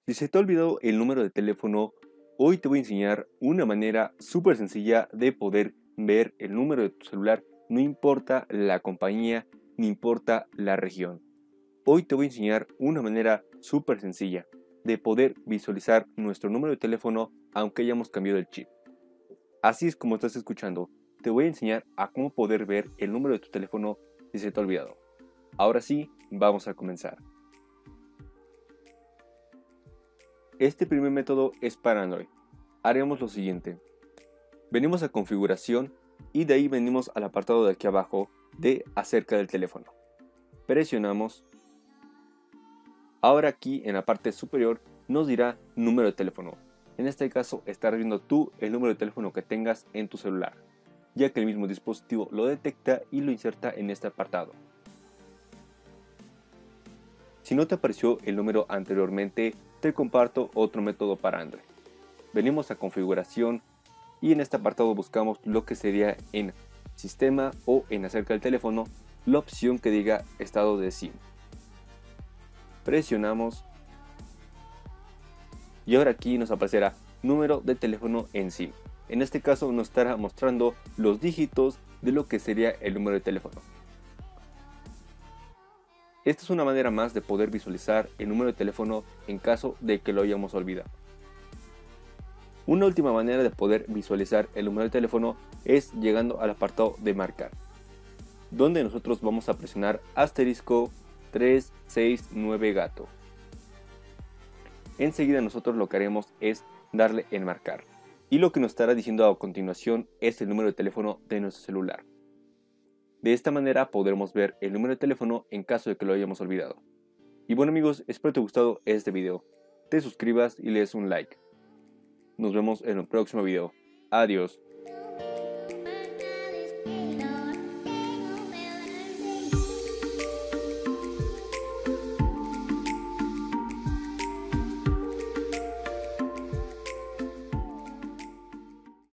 Si se te ha olvidado el número de teléfono, hoy te voy a enseñar una manera súper sencilla de poder ver el número de tu celular, no importa la compañía, ni importa la región. Hoy te voy a enseñar una manera súper sencilla de poder visualizar nuestro número de teléfono aunque hayamos cambiado el chip. Así es como estás escuchando, te voy a enseñar a cómo poder ver el número de tu teléfono si se te ha olvidado. Ahora sí, vamos a comenzar. Este primer método es para Android. Haremos lo siguiente. Venimos a configuración y de ahí venimos al apartado de aquí abajo de acerca del teléfono. Presionamos. Ahora aquí en la parte superior nos dirá número de teléfono. En este caso estarás viendo tú el número de teléfono que tengas en tu celular, ya que el mismo dispositivo lo detecta y lo inserta en este apartado. Si no te apareció el número anteriormente, te comparto otro método para Android. Venimos a configuración y en este apartado buscamos lo que sería en sistema o en acerca del teléfono la opción que diga estado de SIM. Presionamos y ahora aquí nos aparecerá número de teléfono en SIM. En este caso nos estará mostrando los dígitos de lo que sería el número de teléfono. Esta es una manera más de poder visualizar el número de teléfono en caso de que lo hayamos olvidado. Una última manera de poder visualizar el número de teléfono es llegando al apartado de marcar, donde nosotros vamos a presionar asterisco 369 gato. Enseguida nosotros lo que haremos es darle en marcar, y lo que nos estará diciendo a continuación es el número de teléfono de nuestro celular. De esta manera podremos ver el número de teléfono en caso de que lo hayamos olvidado. Y bueno amigos, espero te haya gustado este video, te suscribas y le des un like. Nos vemos en el próximo video. Adiós.